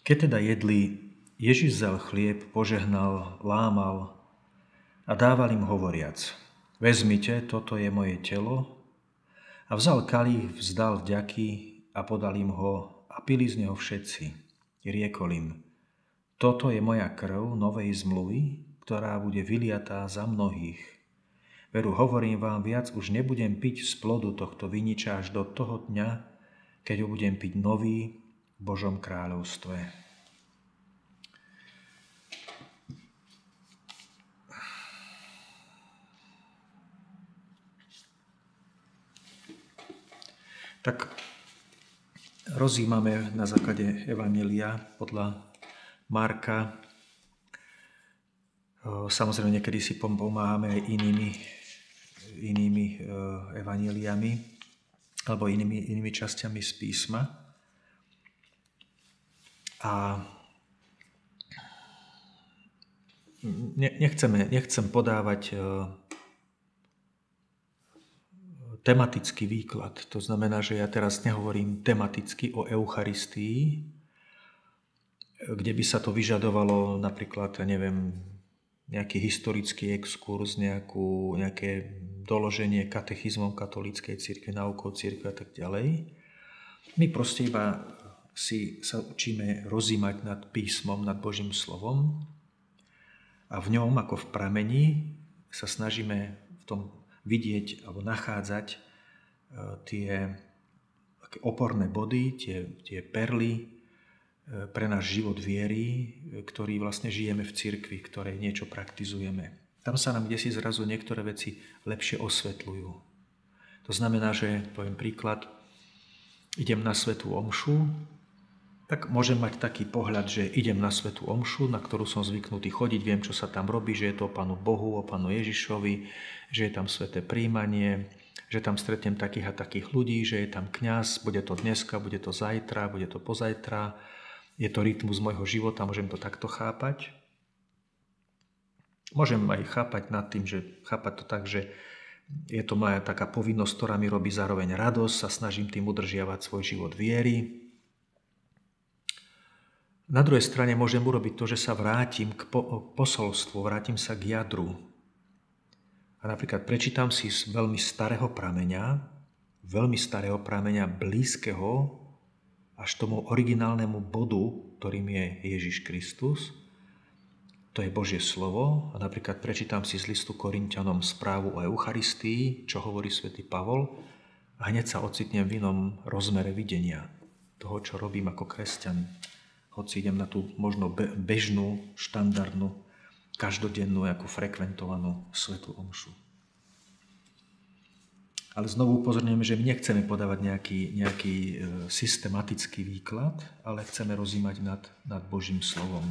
Keď teda jedli, Ježiš vzal chlieb, požehnal, lámal a dával im hovoriac: Vezmite, toto je moje telo. A vzal kalich, vzdal vďaky a podal im ho a pili z neho všetci. I riekol im: Toto je moja krv novej zmluvy, ktorá bude vyliatá za mnohých. Veru, hovorím vám, viac už nebudem piť z plodu tohto viniča až do toho dňa, keď ho budem piť nový v Božom kráľovstve. Tak rozjímame na základe Evanjelia podľa Marka. Samozrejme, niekedy si pomáhame aj inými evanjeliami alebo inými časťami z písma. A nechcem podávať tematický výklad. To znamená, že ja teraz nehovorím tematicky o Eucharistii, kde by sa to vyžadovalo napríklad, nejaký historický exkurs, nejaké doloženie katechizmom katolíckej cirkvi, náukou cirkvi a tak ďalej. My proste iba sa učíme rozímať nad písmom, nad Božím slovom a v ňom, ako v prameni, sa snažíme v tom vidieť alebo nachádzať tie oporné body, tie perly pre náš život viery, ktorý vlastne žijeme v cirkvi, ktorej niečo praktizujeme. Tam sa nám kdesi zrazu niektoré veci lepšie osvetľujú. To znamená, že, poviem príklad, idem na svätú omšu, tak môžem mať taký pohľad, že idem na svätú omšu, na ktorú som zvyknutý chodiť, viem, čo sa tam robí, že je to o Pánu Bohu, o Pánu Ježišovi, že je tam sväté príjmanie, že tam stretnem takých a takých ľudí, že je tam kňaz, bude to dneska, bude to zajtra, bude to pozajtra. Je to rytmus môjho života, môžem to takto chápať. Môžem aj chápať to tak, že je to moja taká povinnosť, ktorá mi robí zároveň radosť, sa snažím tým udržiavať svoj život viery. Na druhej strane môžem urobiť to, že sa vrátim k posolstvu, vrátim sa k jadru. A napríklad prečítam si z veľmi starého prameňa, blízkeho až tomu originálnemu bodu, ktorým je Ježiš Kristus. To je Božie slovo. A napríklad prečítam si z listu Korinťanom správu o Eucharistii, čo hovorí svätý Pavol, a hneď sa ocitnem v inom rozmere videnia toho, čo robím ako kresťan. Hoci idem na tú možno bežnú, štandardnú, každodennú, ako frekventovanú svätú omšu. Ale znovu upozorňujeme, že my nechceme podávať nejaký systematický výklad, ale chceme rozímať nad Božím slovom.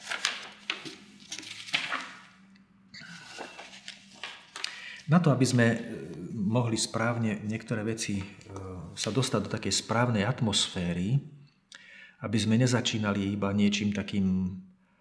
Na to, aby sme mohli správne niektoré veci sa dostať do takej správnej atmosféry, aby sme nezačínali iba niečím takým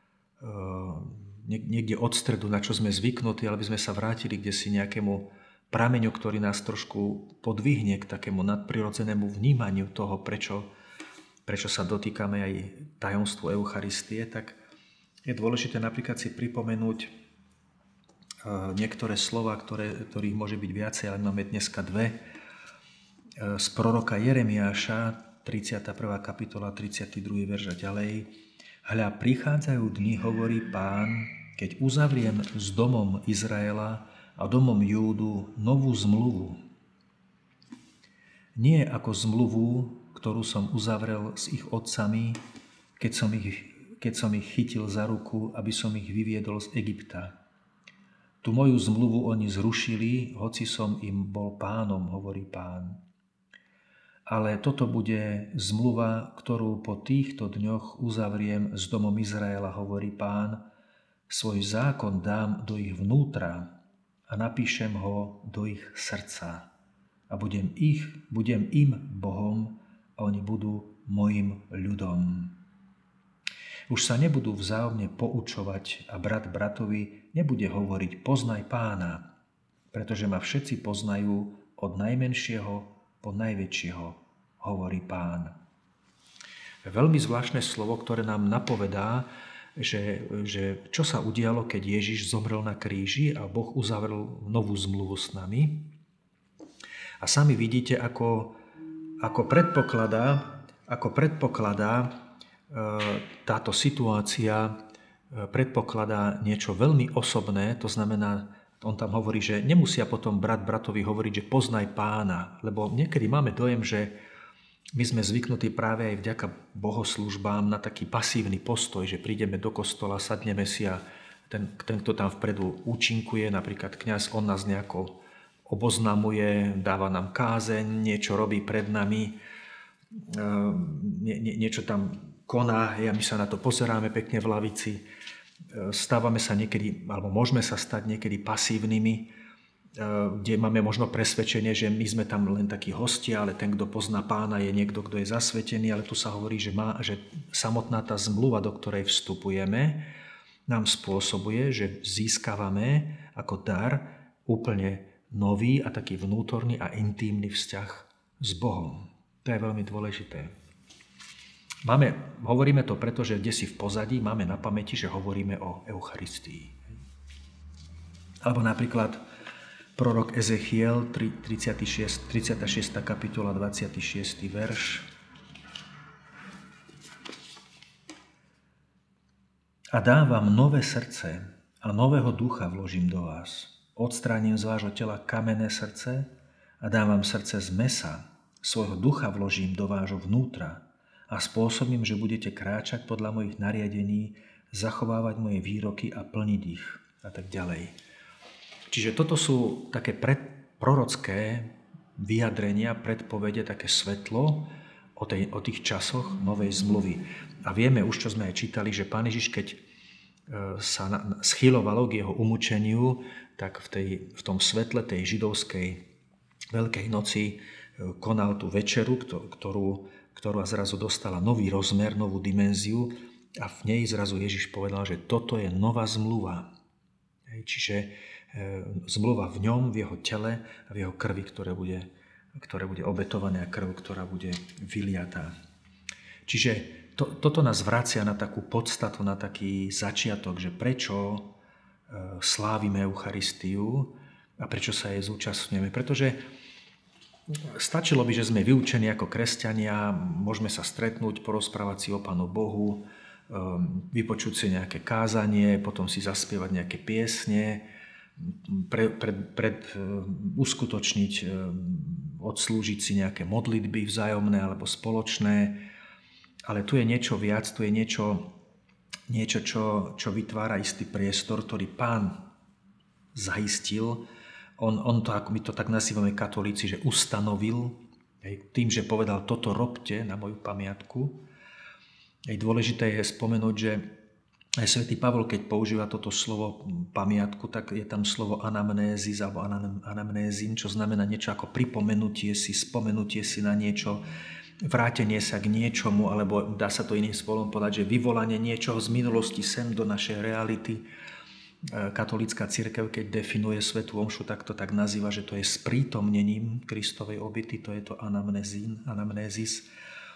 niekde od stredu, na čo sme zvyknutí, ale aby sme sa vrátili kdesi nejakému prameňu, ktorý nás trošku podvihne k takému nadprirodzenému vnímaniu toho, prečo sa dotýkame aj tajomstvu Eucharistie, tak je dôležité napríklad si pripomenúť niektoré slova, ktorých môže byť viacej, ale máme dneska dve, z proroka Jeremiáša, 31. kapitola, 32. verš a ďalej. Hľa, prichádzajú dni, hovorí Pán, keď uzavriem s domom Izraela a domom Júdu novú zmluvu. Nie ako zmluvu, ktorú som uzavrel s ich otcami, keď som ich chytil za ruku, aby som ich vyviedol z Egypta. Tu moju zmluvu oni zrušili, hoci som im bol pánom, hovorí Pán. Ale toto bude zmluva, ktorú po týchto dňoch uzavriem s domom Izraela, hovorí Pán. Svoj zákon dám do ich vnútra a napíšem ho do ich srdca. A budem im Bohom a oni budú mojim ľudom. Už sa nebudú vzájomne poučovať a brat bratovi nebude hovoriť poznaj Pána, pretože ma všetci poznajú od najmenšieho po najväčšieho, hovorí Pán. Veľmi zvláštne slovo, ktoré nám napovedá, že čo sa udialo, keď Ježiš zomrel na kríži a Boh uzavrel novú zmluvu s nami. A sami vidíte, ako predpokladá táto situácia, predpokladá niečo veľmi osobné, to znamená, on tam hovorí, že nemusia potom brat bratovi hovoriť, že poznaj Pána, lebo niekedy máme dojem, že my sme zvyknutí práve aj vďaka bohoslúžbám na taký pasívny postoj, že prídeme do kostola, sadneme si a ten kto tam vpredu účinkuje, napríklad kňaz, on nás nejako oboznamuje, dáva nám kázeň, niečo robí pred nami, niečo tam koná, my sa na to pozeráme pekne v lavici, stávame sa niekedy, alebo môžeme sa stať niekedy pasívnymi, kde máme možno presvedčenie, že my sme tam len takí hostia, ale ten, kto pozná Pána, je niekto, kto je zasvetený, ale tu sa hovorí, že samotná tá zmluva, do ktorej vstupujeme, nám spôsobuje, že získavame ako dar úplne nový a taký vnútorný a intímny vzťah s Bohom. To je veľmi dôležité. Hovoríme to preto, že kde si v pozadí máme na pamäti, že hovoríme o Eucharistii. Alebo napríklad prorok Ezechiel, 36. kapitola, 26. verš. A dám vám nové srdce a nového ducha vložím do vás. Odstránim z vášho tela kamenné srdce a dám vám srdce z mesa. Svojho ducha vložím do vášho vnútra a spôsobím, že budete kráčať podľa mojich nariadení, zachovávať moje výroky a plniť ich a tak ďalej. Čiže toto sú také prorocké vyjadrenia, predpovede, také svetlo o tých časoch novej zmluvy. A vieme už, čo sme aj čítali, že Pán Ježiš, keď sa schylovalo k jeho umučeniu, tak v tom svetle tej židovskej Veľkej noci konal tú večeru, ktorá zrazu dostala nový rozmer, novú dimenziu a v nej zrazu Ježiš povedal, že toto je nová zmluva. Čiže zmluva v ňom, v jeho tele a v jeho krvi, ktoré bude obetované a krv, ktorá bude vyliatá. Čiže toto nás vracia na takú podstatu, na taký začiatok, že prečo slávime Eucharistiu a prečo sa jej zúčastňujeme. Pretože stačilo by, že sme vyučení ako kresťania, môžeme sa stretnúť, porozprávať si o Pánu Bohu, vypočuť si nejaké kázanie, potom si zaspievať nejaké piesne, uskutočniť, odslúžiť si nejaké modlitby vzájomné alebo spoločné. Ale tu je niečo viac, tu je niečo, čo vytvára istý priestor, ktorý Pán zaistil. On to, ako my to tak nazývame katolíci, že ustanovil, tým, že povedal, toto robte na moju pamiatku. Dôležité je spomenúť, že aj svätý Pavol, keď používa toto slovo pamiatku, tak je tam slovo anamnézis alebo anamnézin, čo znamená niečo ako pripomenutie si, spomenutie si na niečo, vrátenie sa k niečomu, alebo dá sa to iným spôsobom povedať, že vyvolanie niečoho z minulosti sem do našej reality. Katolícka cirkev, keď definuje svätú omšu, tak to tak nazýva, že to je sprítomnením Kristovej obety, to je to anamnézis.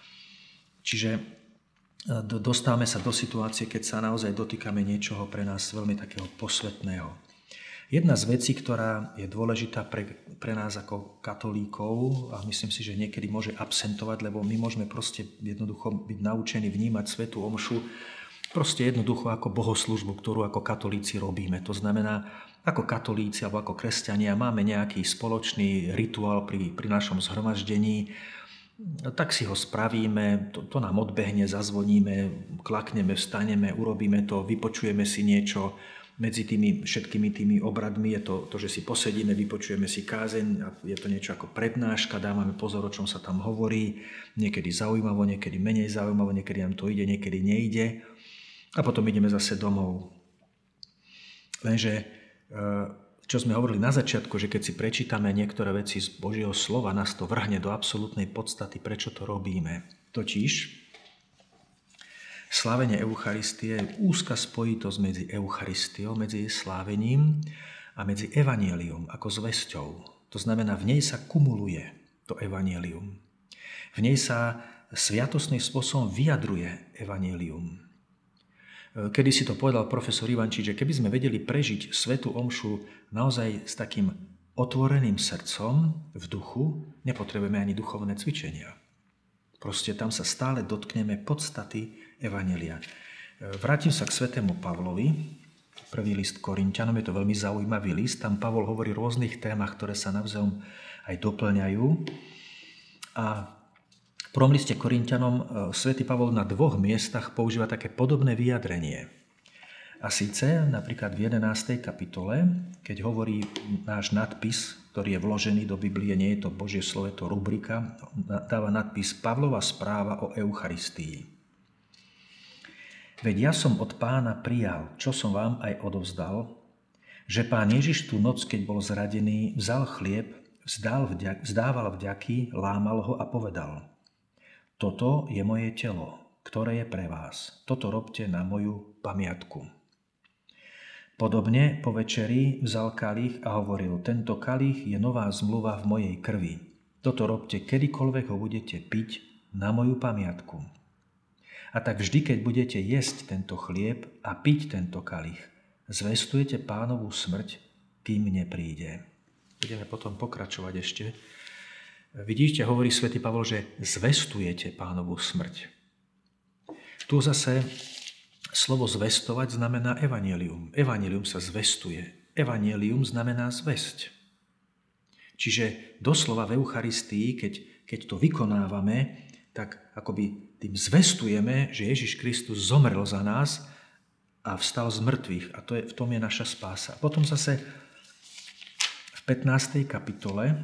Čiže dostávame sa do situácie, keď sa naozaj dotýkame niečoho pre nás veľmi takého posvätného. Jedna z vecí, ktorá je dôležitá pre nás ako katolíkov, a myslím si, že niekedy môže absentovať, lebo my môžeme proste jednoducho byť naučení vnímať svätú omšu proste jednoducho ako bohoslužbu, ktorú ako katolíci robíme. To znamená, ako katolíci alebo ako kresťania máme nejaký spoločný rituál pri našom zhromaždení, tak si ho spravíme, to nám odbehne, zazvoníme, klakneme, vstaneme, urobíme to, vypočujeme si niečo. Medzi všetkými tými obradmi je to, že si posedíme, vypočujeme si kázeň a je to niečo ako prednáška, dávame pozor, o čom sa tam hovorí, niekedy zaujímavo, niekedy menej zaujímavo, niekedy nám to ide, niekedy nejde a potom ideme zase domov. Lenže, čo sme hovorili na začiatku, že keď si prečítame niektoré veci z Božieho slova, nás to vrhne do absolútnej podstaty, prečo to robíme. Totiž slávenie Eucharistie je úzka spojitosť medzi Eucharistiou, medzi jej slávením a medzi evanjelium ako zvesťou. To znamená, v nej sa kumuluje to evanjelium. V nej sa sviatostným spôsobom vyjadruje evanjelium. Kedy si to povedal profesor Ivančič, že keby sme vedeli prežiť svätú omšu naozaj s takým otvoreným srdcom v duchu, nepotrebujeme ani duchovné cvičenia. Proste tam sa stále dotkneme podstaty evanjelia. Vrátim sa k svätému Pavlovi. Prvý list Korinťanom, je to veľmi zaujímavý list. Tam Pavol hovorí o rôznych témach, ktoré sa navzájom aj doplňajú. A v prvom liste Korinťanom svätý Pavol na 2 miestach používa také podobné vyjadrenie. A síce napríklad v 11. kapitole, keď hovorí náš nadpis, ktorý je vložený do Biblie, nie je to Božie slovo, je to rubrika, dáva nadpis Pavlova správa o Eucharistii. Veď ja som od Pána prijal, čo som vám aj odovzdal, že Pán Ježiš tú noc, keď bol zradený, vzal chlieb, vzdával vďaky, lámal ho a povedal: Toto je moje telo, ktoré je pre vás. Toto robte na moju pamiatku. Podobne po večeri vzal kalich a hovoril: Tento kalich je nová zmluva v mojej krvi. Toto robte, kedykoľvek ho budete piť, na moju pamiatku. A tak vždy, keď budete jesť tento chlieb a piť tento kalich, zvestujete Pánovu smrť, kým nepríde. Budeme potom pokračovať ešte. Vidíte, hovorí svätý Pavol, že zvestujete Pánovu smrť. Tu zase slovo zvestovať znamená evanjelium. Evanjelium sa zvestuje. Evanjelium znamená zvesť. Čiže doslova v Eucharistii, keď to vykonávame, tak akoby tým zvestujeme, že Ježiš Kristus zomrel za nás a vstal z mŕtvych. A v tom je naša spása. Potom zase v 15. kapitole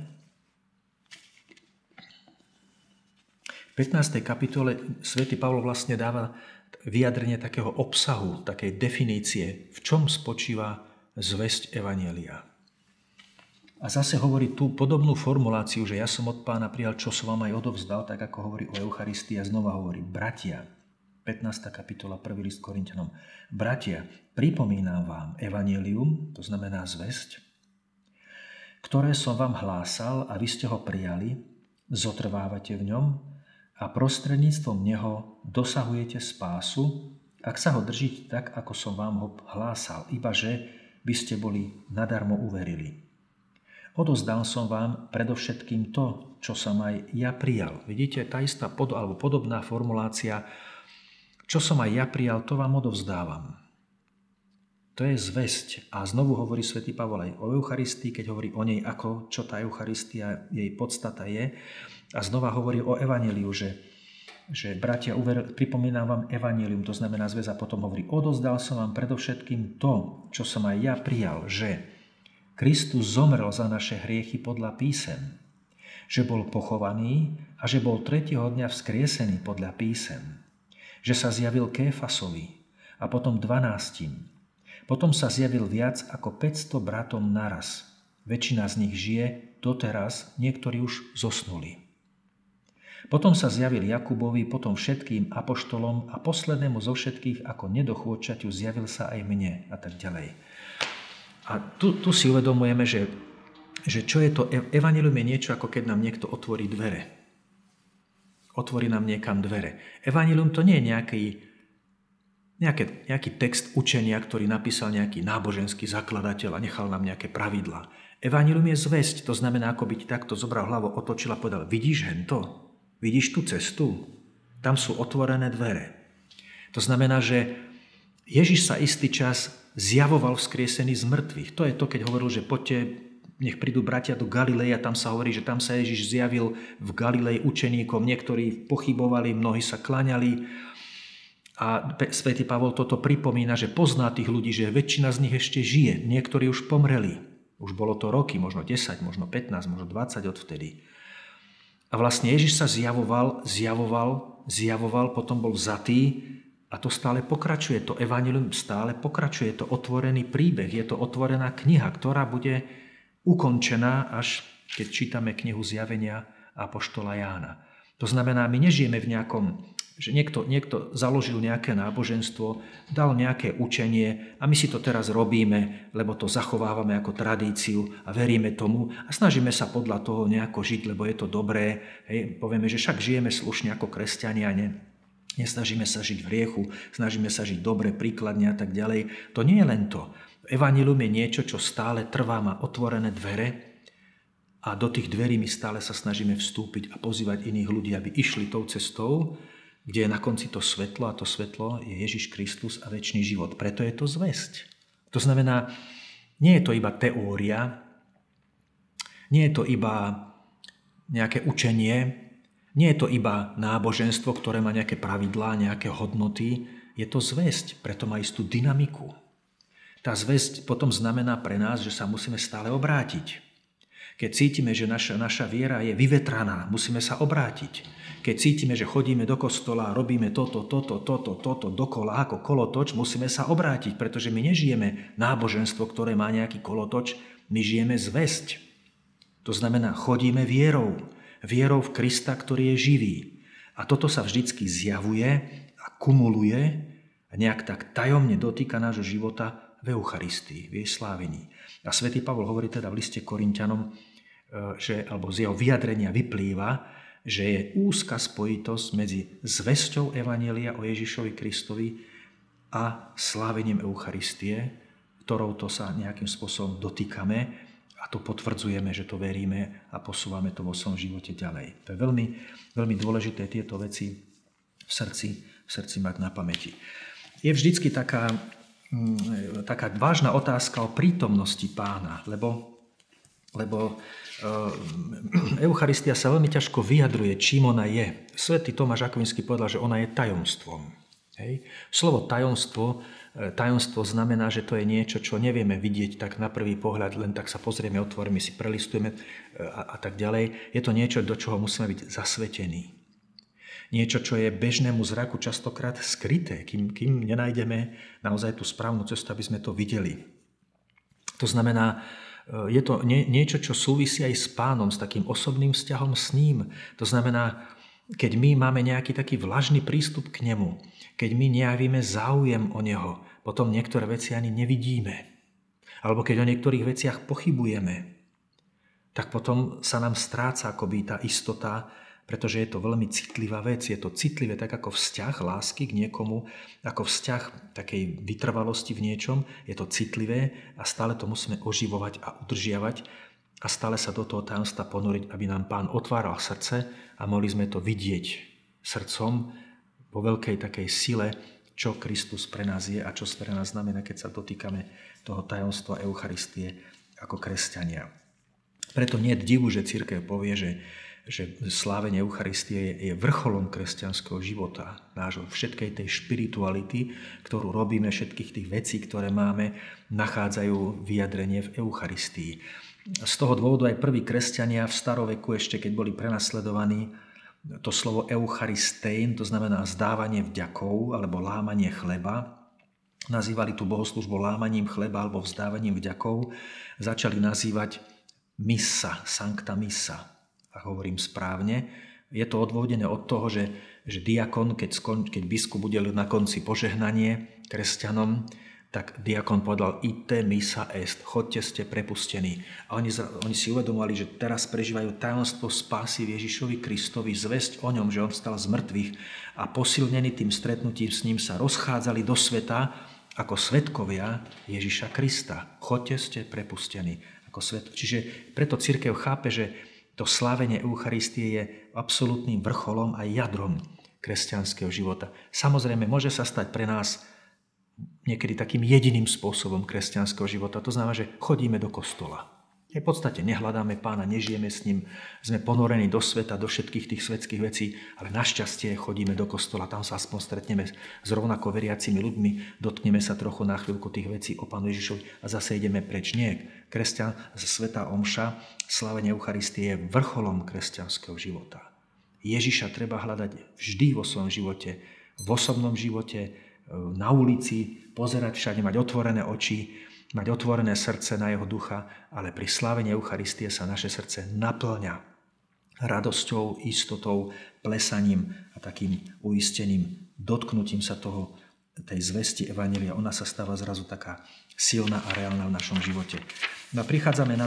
svätý Pavol vlastne dáva vyjadrenie takého obsahu, takej definície, v čom spočíva zvesť evanjelia. A zase hovorí tú podobnú formuláciu, že ja som od Pána prijal, čo som vám aj odovzdal, tak ako hovorí o Eucharistii a znova hovorí: Bratia, 15. kapitola, 1. list Korinťanom. Bratia, pripomínam vám evanjelium, to znamená zvesť, ktoré som vám hlásal a vy ste ho prijali, zotrvávate v ňom a prostredníctvom neho dosahujete spásu, ak sa ho držíte tak, ako som vám ho hlásal, ibaže by ste boli nadarmo uverili. Odozdal som vám predovšetkým to, čo som aj ja prijal. Vidíte, tá istá alebo podobná formulácia, čo som aj ja prijal, to vám odovzdávam. To je zvesť. A znovu hovorí svätý Pavol aj o Eucharistii, keď hovorí o nej, ako, čo tá Eucharistia, jej podstata je. A znova hovorí o evanjeliu, že bratia, pripomínam vám evanjelium, to znamená zväz, a potom hovorí: odozdal som vám predovšetkým to, čo som aj ja prijal, že Kristus zomrel za naše hriechy podľa písem, že bol pochovaný a že bol 3. dňa vzkriesený podľa písem, že sa zjavil Kéfasovi a potom 12. Potom sa zjavil viac ako 500 bratom naraz. Väčšina z nich žije doteraz, niektorí už zosnuli. Potom sa zjavil Jakubovi, potom všetkým apoštolom a poslednému zo všetkých ako nedochôdčaťu zjavil sa aj mne a tak ďalej. A tu si uvedomujeme, že čo je to? Evanjelium je niečo, ako keď nám niekto otvorí dvere. Otvorí nám niekam dvere. Evanjelium to nie je nejaký text učenia, ktorý napísal nejaký náboženský zakladateľ a nechal nám nejaké pravidlá. Evanjelium je zvesť, to znamená, ako by ti takto zobral hlavu, otočil a povedal: vidíš hento? Vidíš tú cestu? Tam sú otvorené dvere. To znamená, že Ježiš sa istý čas zjavoval vzkriesený z mŕtvych. To je to, keď hovoril, že poďte, nech prídu bratia do Galileja, tam sa hovorí, že tam sa Ježiš zjavil v Galilei učeníkom, niektorí pochybovali, mnohí sa kláňali. A svätý Pavol toto pripomína, že pozná tých ľudí, že väčšina z nich ešte žije, niektorí už pomreli. Už bolo to roky, možno 10, možno 15, možno 20 odvtedy. A vlastne Ježiš sa zjavoval, potom bol vzatý. A to stále pokračuje, to evanjelium stále pokračuje, je to otvorený príbeh, je to otvorená kniha, ktorá bude ukončená, až keď čítame knihu Zjavenia apoštola Jána. To znamená, my nežijeme v nejakom Že niekto založil nejaké náboženstvo, dal nejaké učenie a my si to teraz robíme, lebo to zachovávame ako tradíciu a veríme tomu a snažíme sa podľa toho nejako žiť, lebo je to dobré. Hej, povieme, že však žijeme slušne ako kresťania, nesnažíme sa žiť v hriechu, snažíme sa žiť dobre, príkladne a tak ďalej. To nie je len to. Evanjelium je niečo, čo stále trvá, má otvorené dvere a do tých dverí my stále sa snažíme vstúpiť a pozývať iných ľudí, aby išli tou cestou, kde je na konci to svetlo a to svetlo je Ježiš Kristus a večný život. Preto je to zvesť. To znamená, nie je to iba teória, nie je to iba nejaké učenie, nie je to iba náboženstvo, ktoré má nejaké pravidlá, nejaké hodnoty. Je to zvesť, preto má istú dynamiku. Tá zvesť potom znamená pre nás, že sa musíme stále obrátiť. Keď cítime, že naša viera je vyvetraná, musíme sa obrátiť. Keď cítime, že chodíme do kostola a robíme toto dokola ako kolotoč, musíme sa obrátiť, pretože my nežijeme náboženstvo, ktoré má nejaký kolotoč, my žijeme zvesť. To znamená, chodíme vierou v Krista, ktorý je živý. A toto sa vždycky zjavuje a kumuluje a nejak tak tajomne dotýka nášho života v Eucharistii, v jej slávení. A svätý Pavol hovorí teda v liste Korinťanom, alebo z jeho vyjadrenia vyplýva, že je úzka spojitosť medzi zvesťou Evanjelia o Ježišovi Kristovi a slávením Eucharistie, ktorou to sa nejakým spôsobom dotýkame a to potvrdzujeme, že to veríme a posúvame to vo svojom živote ďalej. To je veľmi, veľmi dôležité tieto veci v srdci mať na pamäti. Je vždycky taká vážna otázka o prítomnosti Pána, lebo Eucharistia sa veľmi ťažko vyjadruje, čím ona je. Svätý Tomáš Akvinský povedal, že ona je tajomstvom. Hej. Slovo tajomstvo znamená, že to je niečo, čo nevieme vidieť tak na prvý pohľad, len tak sa pozrieme, otvoríme si, prelistujeme a tak ďalej. Je to niečo, do čoho musíme byť zasvetení. Niečo, čo je bežnému zraku častokrát skryté, kým nenájdeme naozaj tú správnu cestu, aby sme to videli. To znamená, je to niečo, čo súvisí aj s Pánom, s takým osobným vzťahom s ním. To znamená, keď my máme nejaký taký vlažný prístup k nemu, keď my nejavíme záujem o neho, potom niektoré veci ani nevidíme. Alebo keď o niektorých veciach pochybujeme, tak potom sa nám stráca akoby tá istota, pretože je to veľmi citlivá vec. Je to citlivé tak ako vzťah lásky k niekomu, ako vzťah takej vytrvalosti v niečom. Je to citlivé a stále to musíme oživovať a udržiavať a stále sa do toho tajomstva ponoriť, aby nám Pán otváral srdce a mohli sme to vidieť srdcom vo veľkej takej sile, čo Kristus pre nás je a čo pre nás znamená, keď sa dotýkame toho tajomstva Eucharistie ako kresťania. Preto nie je divu, že cirkev povie, že slávenie Eucharistie je vrcholom kresťanského života, nášho všetkej tej špirituality, ktorú robíme, všetkých tých vecí, ktoré máme, nachádzajú vyjadrenie v Eucharistii. Z toho dôvodu aj prví kresťania v staroveku, ešte keď boli prenasledovaní, to slovo Eucharistein, to znamená zdávanie vďakov alebo lámanie chleba, nazývali tú bohoslužbu lámaním chleba alebo vzdávaním vďakov, začali nazývať missa, sancta missa. A hovorím správne, je to odvodené od toho, že diakon, keď biskup udelil na konci požehnanie kresťanom, tak diakon povedal ite missa est, chodte, ste prepustení. A oni si uvedomovali, že teraz prežívajú tajomstvo spásy v Ježišovi Kristovi, zvesť o ňom, že on vstal z mŕtvych a posilnení tým stretnutím s ním sa rozchádzali do sveta ako svedkovia Ježiša Krista. Chodte, ste prepustení. Čiže preto cirkev chápe, že to slávenie Eucharistie je absolútnym vrcholom a jadrom kresťanského života. Samozrejme, môže sa stať pre nás niekedy takým jediným spôsobom kresťanského života. To znamená, že chodíme do kostola. V podstate nehľadáme Pána, nežijeme s ním, sme ponorení do sveta, do všetkých tých svetských vecí, ale našťastie chodíme do kostola, tam sa aspoň stretneme s rovnako veriacimi ľuďmi, dotkneme sa trochu na chvíľku tých vecí o Pánu Ježišovi a zase ideme preč. Nie, kresťan, svätá omša, slávenie Eucharistie je vrcholom kresťanského života. Ježiša treba hľadať vždy vo svojom živote, v osobnom živote, na ulici, pozerať všade, mať otvorené oči, mať otvorené srdce na jeho ducha, ale pri slávení Eucharistie sa naše srdce naplňa radosťou, istotou, plesaním a takým uistením, dotknutím sa tej zvesti evanjelia. Ona sa stáva zrazu taká silná a reálna v našom živote. No a prichádzame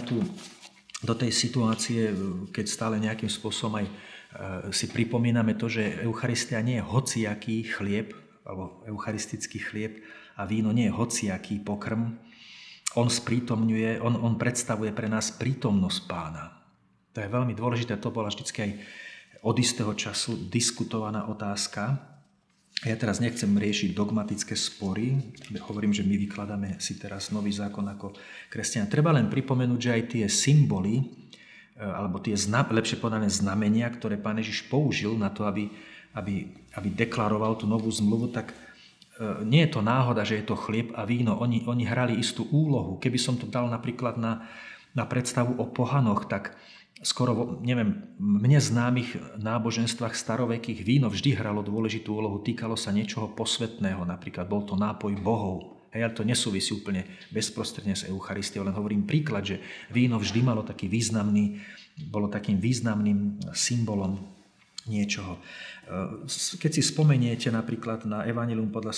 do tej situácie, keď stále nejakým spôsobom aj si pripomíname to, že Eucharistia nie je hociaký chlieb, alebo eucharistický chlieb a víno nie je hociaký pokrm. On sprítomňuje, on predstavuje pre nás prítomnosť Pána. To je veľmi dôležité, to bola vždy aj od istého času diskutovaná otázka. Ja teraz nechcem riešiť dogmatické spory, hovorím, že my vykladáme si teraz nový zákon ako kresťania. Treba len pripomenúť, že aj tie symboly, alebo tie lepšie povedané znamenia, ktoré Pán Ježiš použil na to, aby deklaroval tú novú zmluvu, tak nie je to náhoda, že je to chlieb a víno. Oni hrali istú úlohu. Keby som to dal napríklad na predstavu o pohanoch, tak skoro, neviem, mne známych náboženstvách starovekých víno vždy hralo dôležitú úlohu. Týkalo sa niečoho posvetného, napríklad bol to nápoj bohov. Hej, ale to nesúvisí úplne bezprostredne s Eucharistiou, len hovorím príklad, že víno vždy malo bolo takým významným symbolom niečoho. Keď si spomeniete napríklad na Evanjelium podľa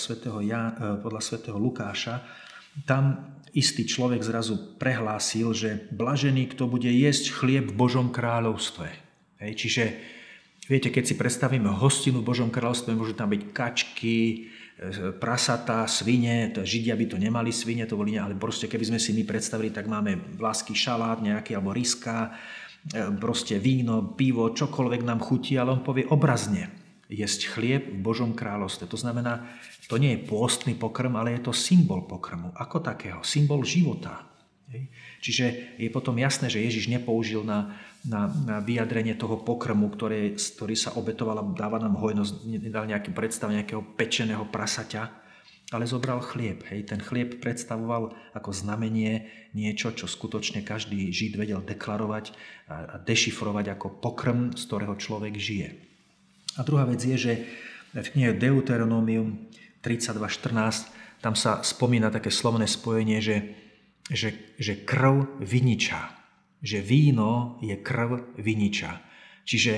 svätého Lukáša, tam istý človek zrazu prehlásil, že blažený, kto bude jesť chlieb v Božom kráľovstve. Hej, čiže, viete, keď si predstavíme hostinu v Božom kráľovstve, môžu tam byť kačky, prasatá, svine, Židia by to nemali svine, to boli, ale proste keby sme si my predstavili, tak máme vlásky šalát nejaký, alebo riska, proste víno, pivo, čokoľvek nám chutí, ale on povie obrazne, jesť chlieb v Božom kráľovstve. To znamená, to nie je pôstny pokrm, ale je to symbol pokrmu. Ako takého? Symbol života. Čiže je potom jasné, že Ježiš nepoužil na vyjadrenie toho pokrmu, ktorý sa obetoval a dáva nám hojnosť, nedal nejaký predstav nejakého pečeného prasaťa, ale zobral chlieb. Ten chlieb predstavoval ako znamenie niečo, čo skutočne každý Žid vedel deklarovať a dešifrovať ako pokrm, z ktorého človek žije. A druhá vec je, že v knihe Deuteronomium 32.14 tam sa spomína také slovné spojenie, že krv viniča. Že víno je krv viniča. Čiže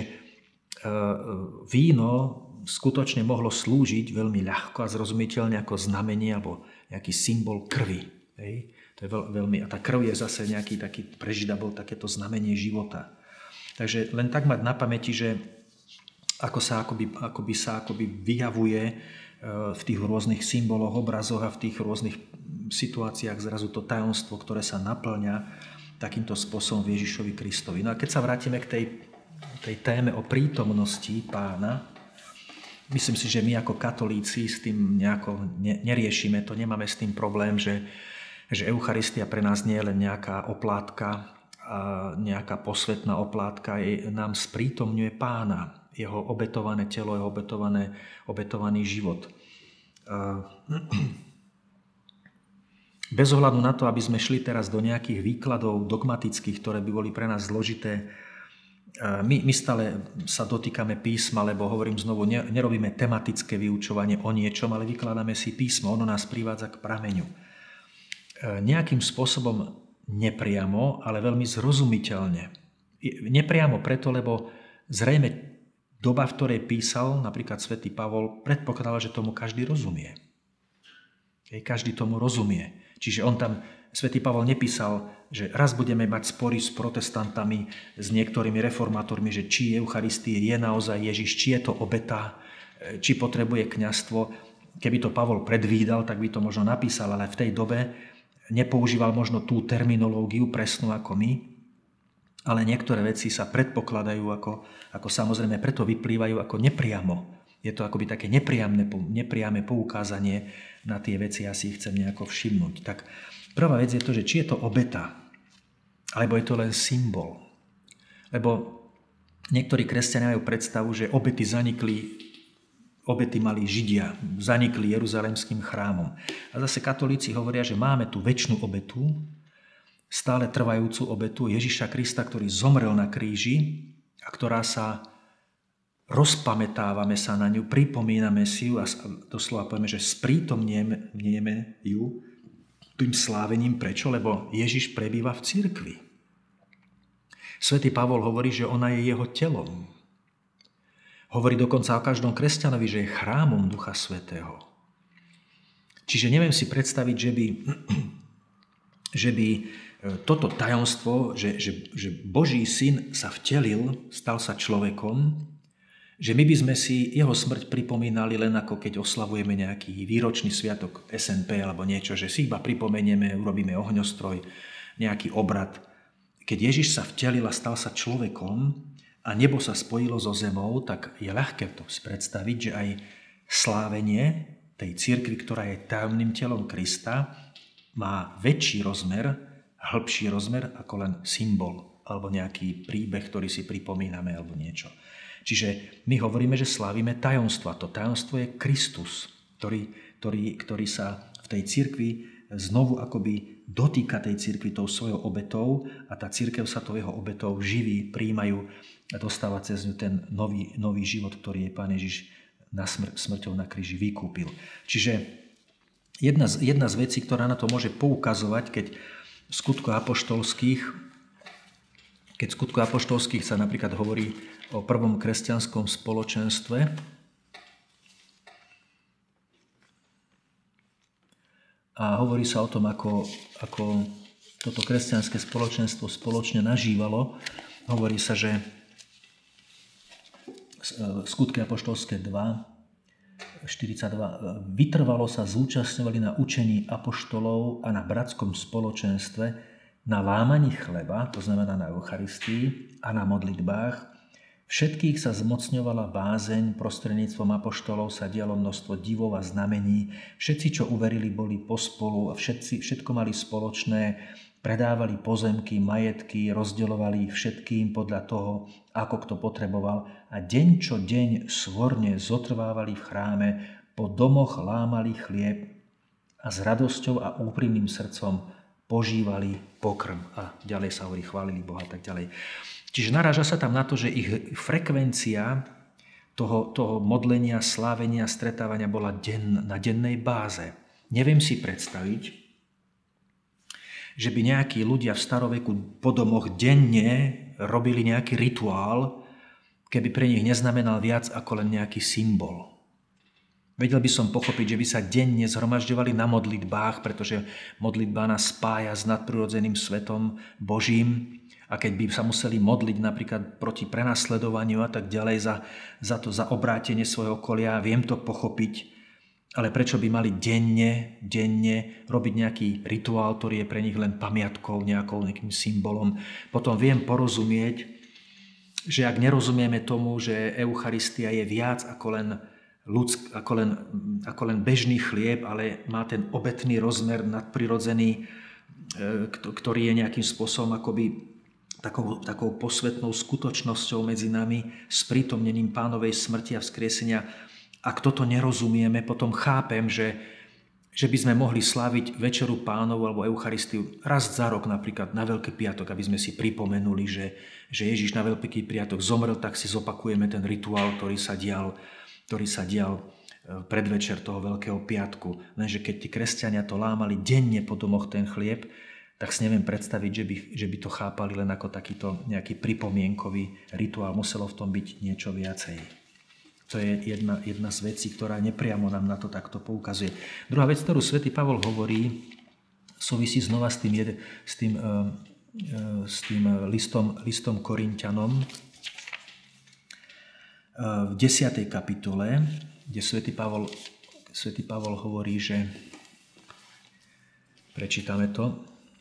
víno skutočne mohlo slúžiť veľmi ľahko a zrozumiteľne ako znamenie alebo nejaký symbol krvi. Hej? To je veľmi, a tá krv je zase nejaký taký prežidabol, takéto znamenie života. Takže len tak mať na pamäti, že ako sa akoby vyjavuje v tých rôznych symboloch, obrazoch a v tých rôznych situáciách zrazu to tajomstvo, ktoré sa naplňa takýmto spôsobom v Ježišovi Kristovi. No a keď sa vrátime k tej téme o prítomnosti Pána, myslím si, že my ako katolíci s tým nejako neriešime to, nemáme s tým problém, že Eucharistia pre nás nie je len nejaká oplátka, nejaká posvetná oplátka, nám sprítomňuje Pána, jeho obetované telo, jeho obetovaný život. Bez ohľadu na to, aby sme šli teraz do nejakých výkladov dogmatických, ktoré by boli pre nás zložité, my stále sa dotýkame písma, lebo hovorím znovu, nerobíme tematické vyučovanie o niečom, ale vykladáme si písmo, ono nás privádza k prameňu. Nejakým spôsobom nepriamo, ale veľmi zrozumiteľne. Nepriamo preto, lebo zrejme doba, v ktorej písal, napríklad svätý Pavol, predpokladal, že tomu každý rozumie. Každý tomu rozumie. Čiže on tam, svätý Pavol nepísal, že raz budeme mať spory s protestantami, s niektorými reformátormi, že či Eucharistie je naozaj Ježiš, či je to obeta, či potrebuje kňazstvo. Keby to Pavol predvídal, tak by to možno napísal, ale v tej dobe nepoužíval možno tú terminológiu presnú ako my, ale niektoré veci sa predpokladajú ako samozrejme preto vyplývajú ako nepriamo. Je to akoby také nepriame poukázanie na tie veci, ja si ich chcem nejako všimnúť. Tak prvá vec je to, že či je to obeta, alebo je to len symbol. Lebo niektorí kresťania majú predstavu, že obety mali Židia, zanikli Jeruzalemským chrámom. A zase katolíci hovoria, že máme tu večnú obetu, stále trvajúcu obetu Ježiša Krista, ktorý zomrel na kríži a ktorá sa rozpamätávame sa na ňu, pripomíname si ju a doslova povieme, že sprítomnieme ju tým slávením. Prečo? Lebo Ježiš prebýva v cirkvi. Svätý Pavol hovorí, že ona je jeho telom. Hovorí dokonca o každom kresťanovi, že je chrámom Ducha Svätého. Čiže neviem si predstaviť, že by toto tajomstvo, že Boží syn sa vtelil, stal sa človekom, že my by sme si jeho smrť pripomínali len ako keď oslavujeme nejaký výročný sviatok SNP alebo niečo, že si iba pripomenieme, urobíme ohňostroj, nejaký obrad. Keď Ježiš sa vtelil a stal sa človekom a nebo sa spojilo so zemou, tak je ľahké to predstaviť, že aj slávenie tej cirkvi, ktorá je tajomným telom Krista, má väčší rozmer, hĺbší rozmer ako len symbol alebo nejaký príbeh, ktorý si pripomíname alebo niečo. Čiže my hovoríme, že slávime tajomstvo. A to tajomstvo je Kristus, ktorý sa v tej cirkvi znovu akoby dotýka tej cirkvi tou svojou obetou a tá cirkev sa tou jeho obetou živí, prijímajú a dostáva cez ňu ten nový život, ktorý je Pán Ježiš smrťou na kríži vykúpil. Čiže jedna z vecí, ktorá na to môže poukazovať, keď v skutku apoštolských sa napríklad hovorí o prvom kresťanskom spoločenstve, a hovorí sa o tom, ako toto kresťanské spoločenstvo spoločne nažívalo. Hovorí sa, že Skutky apoštolské 2:42 vytrvalo sa zúčastňovali na učení apoštolov a na bratskom spoločenstve, na lámaní chleba, to znamená na Eucharistii a na modlitbách. Všetkých sa zmocňovala bázeň, prostredníctvom apoštolov sa dialo množstvo divov a znamení. Všetci, čo uverili, boli pospolu a všetko mali spoločné. Predávali pozemky, majetky, rozdeľovali ich všetkým podľa toho, ako kto potreboval a deň čo deň svorne zotrvávali v chráme, po domoch lámali chlieb a s radosťou a úprimným srdcom požívali pokrm. A ďalej sa hovorí, chválili Boha a tak ďalej. Čiže naráža sa tam na to, že ich frekvencia toho modlenia, slávenia, stretávania bola na dennej báze. Neviem si predstaviť, že by nejakí ľudia v staroveku po domoch denne robili nejaký rituál, keby pre nich neznamenal viac ako len nejaký symbol. Vedel by som pochopiť, že by sa denne zhromažďovali na modlitbách, pretože modlitba nás spája s nadprirodzeným svetom Božím. A keď by sa museli modliť napríklad proti prenasledovaniu a tak ďalej za obrátenie svojho okolia, viem to pochopiť. Ale prečo by mali denne robiť nejaký rituál, ktorý je pre nich len pamiatkou, nejakým symbolom. Potom viem porozumieť, že ak nerozumieme tomu, že Eucharistia je viac ako len bežný chlieb, ale má ten obetný rozmer nadprirodzený, ktorý je nejakým spôsobom akoby takou posvetnou skutočnosťou medzi nami, sprítomnením Pánovej smrti a vzkriesenia. Ak toto nerozumieme, potom chápem, že by sme mohli sláviť Večeru Pánovu alebo Eucharistiu raz za rok, napríklad na Veľký piatok, aby sme si pripomenuli, že Ježiš na Veľký piatok zomrel, tak si zopakujeme ten rituál, ktorý sa dial predvečer toho Veľkého piatku. Lenže keď tí kresťania to lámali denne po domoch ten chlieb, tak si neviem predstaviť, že by to chápali len ako takýto nejaký pripomienkový rituál. Muselo v tom byť niečo viacej. To je jedna z vecí, ktorá nepriamo nám na to takto poukazuje. Druhá vec, ktorú svätý Pavol hovorí, súvisí znova s tým listom Korinťanom v 10. kapitole, kde svätý Pavol hovorí, že prečítame to.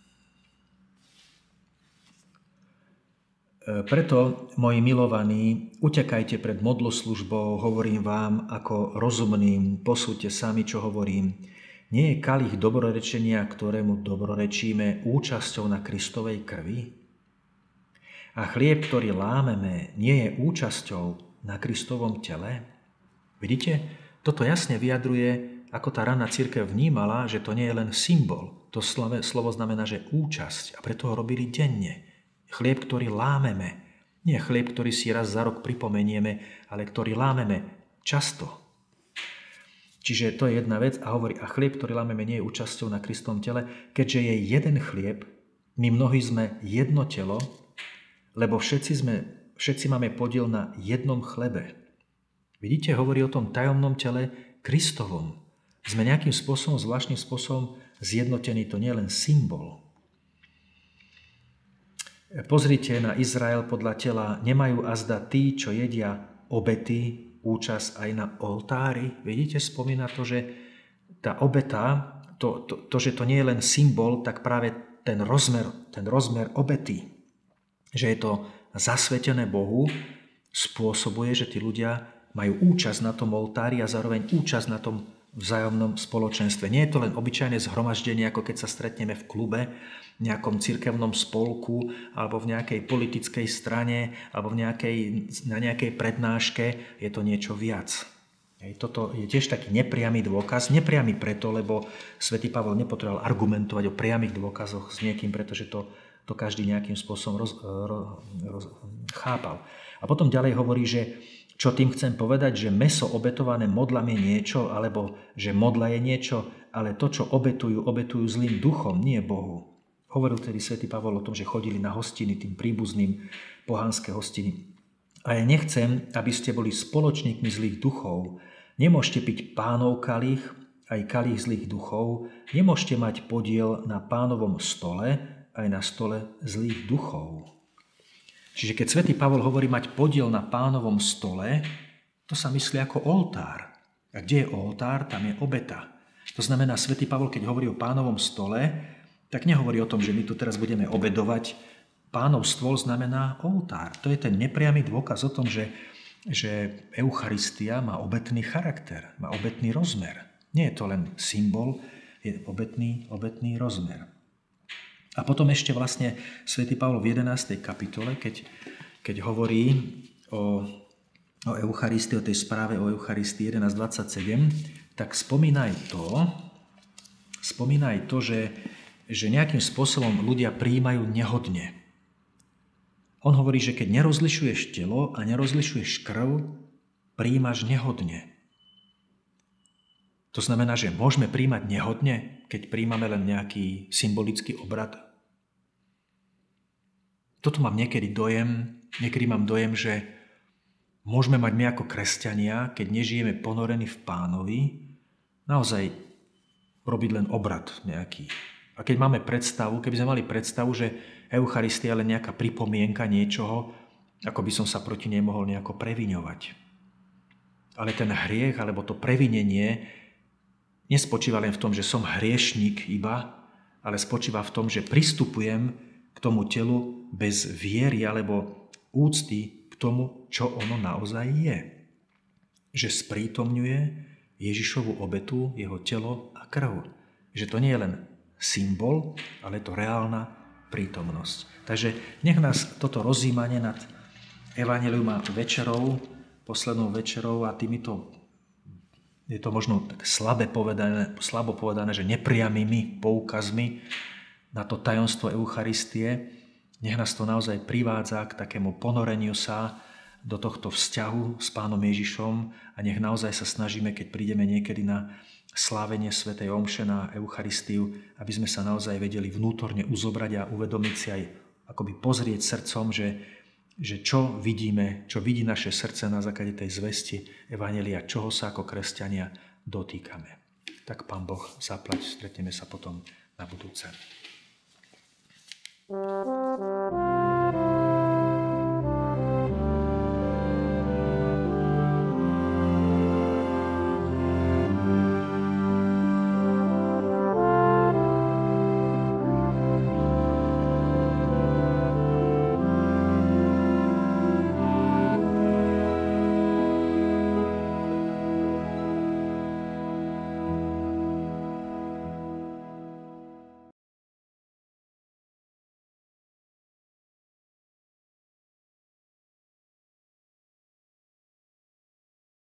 Preto, moji milovaní, utekajte pred modloslužbou, hovorím vám ako rozumným, posúďte sami, čo hovorím. Nie je kalich dobrorečenia, ktorému dobrorečíme, účasťou na Kristovej krvi? A chlieb, ktorý lámeme, nie je účasťou na Kristovom tele? Vidíte? Toto jasne vyjadruje, ako tá raná cirkev vnímala, že to nie je len symbol. To slovo znamená, že účasť, a preto ho robili denne. Chlieb, ktorý lámeme. Nie chlieb, ktorý si raz za rok pripomenieme, ale ktorý lámeme často. Čiže to je jedna vec a hovorí, a chlieb, ktorý lámeme, nie je účasťou na Kristovom tele, keďže je jeden chlieb, my mnohí sme jedno telo, lebo všetci máme podiel na jednom chlebe. Vidíte, hovorí o tom tajomnom tele Kristovom. Sme nejakým spôsobom, zvláštnym spôsobom zjednotení, to nie je len symbol. Pozrite na Izrael podľa tela, nemajú azda tí, čo jedia obety, účasť aj na oltári. Vidíte, spomína to, že tá obeta, to, že to nie je len symbol, tak práve ten rozmer obety, že je to zasvetené Bohu, spôsobuje, že tí ľudia majú účasť na tom oltári a zároveň účasť na tom vzájomnom spoločenstve. Nie je to len obyčajné zhromaždenie, ako keď sa stretneme v klube, v nejakom cirkevnom spolku, alebo v nejakej politickej strane, alebo na nejakej prednáške. Je to niečo viac. Toto je tiež taký nepriamy dôkaz. Nepriamy preto, lebo svätý Pavol nepotreboval argumentovať o priamých dôkazoch s niekým, pretože to každý nejakým spôsobom chápal. A potom ďalej hovorí, že čo tým chcem povedať, že mäso obetované modlám je niečo, alebo že modla je niečo, ale to, čo obetujú zlým duchom, nie Bohu. Hovoril tedy svätý Pavol o tom, že chodili na hostiny, tým príbuzným pohanské hostiny. A ja nechcem, aby ste boli spoločníkmi zlých duchov. Nemôžete piť Pánov kalich, aj kalich zlých duchov. Nemôžete mať podiel na Pánovom stole, aj na stole zlých duchov. Čiže keď svätý Pavol hovorí mať podiel na Pánovom stole, to sa myslí ako oltár. A kde je oltár, tam je obeta. To znamená, svätý Pavol, keď hovorí o Pánovom stole, tak nehovorí o tom, že my tu teraz budeme obedovať. Pánov stôl znamená oltár. To je ten nepriamy dôkaz o tom, že Eucharistia má obetný charakter, má obetný rozmer. Nie je to len symbol, je obetný rozmer. A potom ešte vlastne svätý Pavol v 11. kapitole, keď hovorí o Eucharistii, o tej správe o Eucharistii 11.27, tak spomína aj to, že nejakým spôsobom ľudia prijímajú nehodne. On hovorí, že keď nerozlišuješ telo a nerozlišuješ krv, prijímaš nehodne. To znamená, že môžeme prijímať nehodne, keď prijímame len nejaký symbolický obrad. Toto mám niekedy mám dojem, že môžeme mať my ako kresťania, keď nežijeme ponorení v Pánovi, naozaj robiť len obrad nejaký. A keď máme predstavu, keby sme mali predstavu, že Eucharistia je len nejaká pripomienka niečoho, ako by som sa proti nej mohol nejako previňovať. Ale ten hriech, alebo to previnenie nespočíva len v tom, že som hriešnik iba, ale spočíva v tom, že pristupujem k tomu telu bez viery alebo úcty k tomu, čo ono naozaj je. Že sprítomňuje Ježišovu obetu, jeho telo a krv. Že to nie je len symbol, ale je to reálna prítomnosť. Takže nech nás toto rozjímanie nad evanjelium a večerou, poslednou večerou a týmito, je to možno tak slabo povedané, že nepriamými poukazmi na to tajomstvo Eucharistie, nech nás to naozaj privádza k takému ponoreniu sa do tohto vzťahu s Pánom Ježišom a nech naozaj sa snažíme, keď prídeme niekedy na slávenie svätej omše, na Eucharistiu, aby sme sa naozaj vedeli vnútorne uzobrať a uvedomiť si aj, akoby pozrieť srdcom, že čo vidíme, čo vidí naše srdce na základe tej zvesti evanjelia, čoho sa ako kresťania dotýkame. Tak Pán Boh zaplať, stretneme sa potom na budúce.